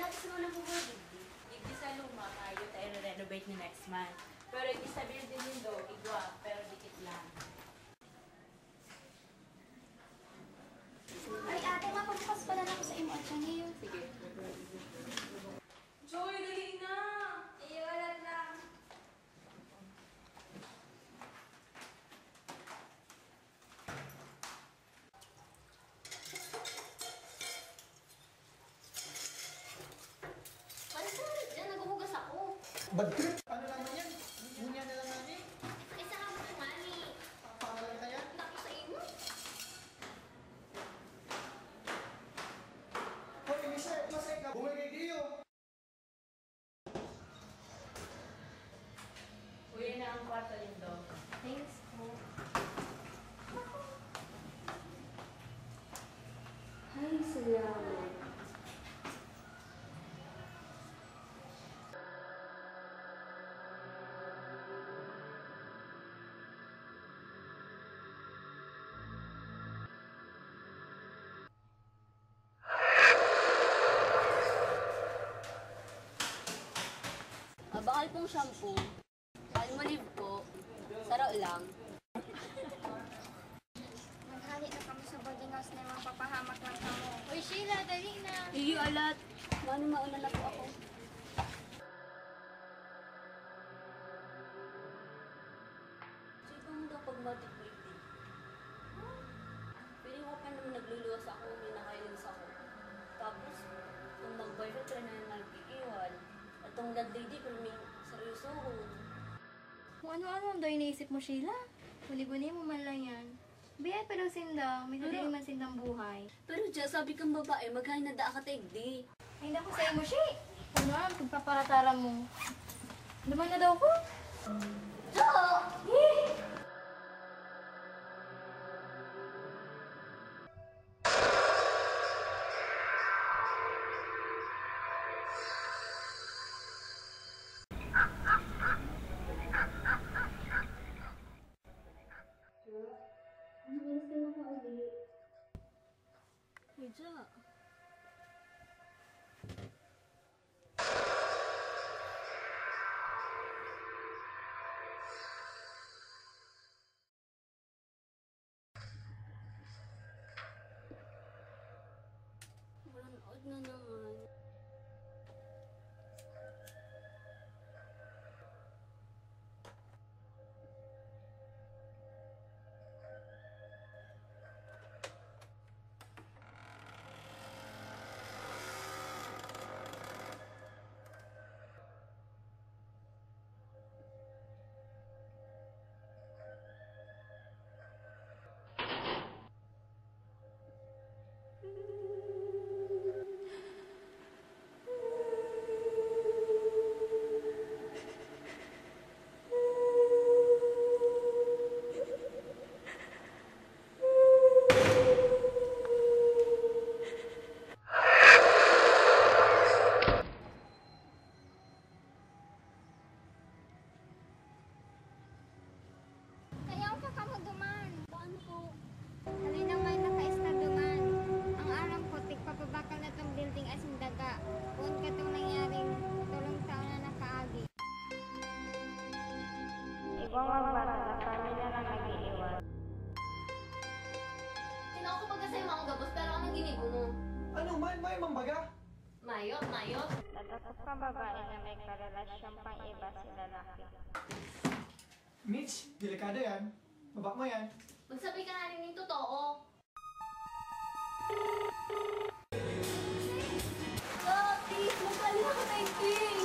natin sa mga nabubuhay digdi sa luma tayo tayo renovate ni next month. Pero hindi sa building din do, igwa, pero dikit lang. Ay, ate, mapabukas pala na ako sa imo at siya ngayon. Sige. Joy, dali na! Iwalat lang. Ano sa ulit dyan? Naghuhugas ako. Bad trip? Ano naman yan? Ngunya na lang namin. Ay, saan ako ng mami? Pangalan kaya? Hindi sa imo. Hoy, Elisa, masay ka. Bumay kay Dio. Uwi na ang kwarto din do. Thanks po. Ay, salamat. Bakal pong shampoo. Palmolive po. Saro lang. Maghali na kami sa boarding house na mga papahamak lang kamo. Uy, Sheila, dali na. Iyo alat. Mano mauna na po ako. Sige mo daw pag matipwede. Piling ko pa naman nagluluwas ako, may nakailis ako. Tapos, kung mag-boyfriend ka na nag-iiwan, at ang lady pero may seryoso ko. Kung ano-ano ang daw iniisip mo, Sheila. Huli-huli mo man lang yan. Biyay pa daw sindang, may nadali man sindang buhay. Pero dyan, sabi kang babae, maghain na da ka taigdi. Ay, naku sa imo, She. Ano ang pagpaparatara mo? Naman na daw ko? Medya. Manood na naman. Kaya ka kamo duman. Paano po? Halina may nakaista duman. Ang aram ko, tigpapabakal na tong building as yung daga. Kung ka itong nangyaring tulong taon na nakaagi. Ibang magbata na pamilya na nag-iiwan. Tinako ko pagka sa'yo mga gabos, pero anong ginigo mo? Ano, may mambaga? Mayot, mayot. Natatak kang babae na may karelasyong pang iba sa lalaki. Mitch, delikado yan. Baba mo yan. Magsabi ka na rin yung totoo. Please, magkali ako na yung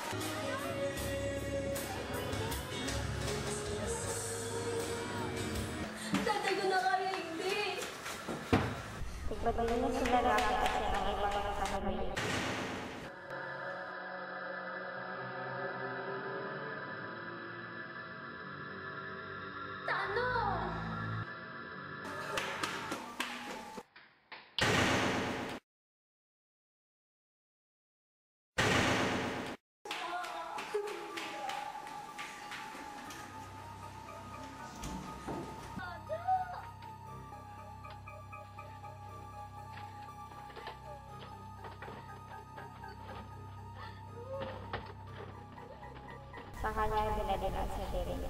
Tatay ko na kaya hindi. Igbabalik niya sa lalaki kasi ang ibang nakahuli. Ano? sa kanyang dinadinan sa sarili niya.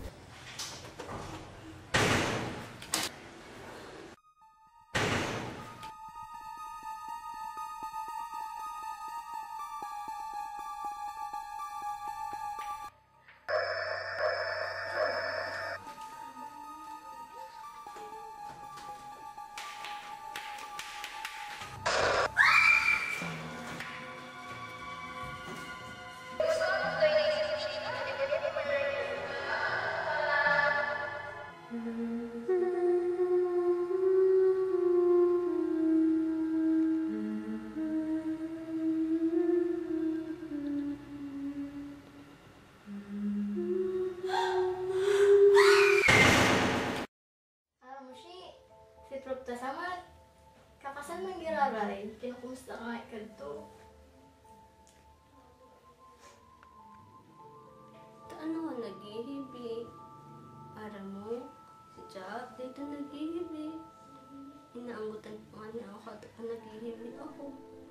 Mushi, si Prof. Tasamat. Kakasal man giraray, kinukumusta ka nga ikadto. Ano, naghihibi. Para mo, si Jack, dito naghihibi. Inaanggutan pa nga niya ako at naghihibi ako.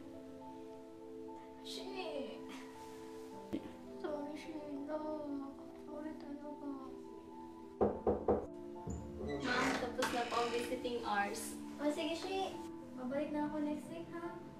Shi! Sorry, Sheila. Ulit ano ba? Ma'am, tapos na po ang visiting hours. O sige, Shi. Babalik na ako next week, ha?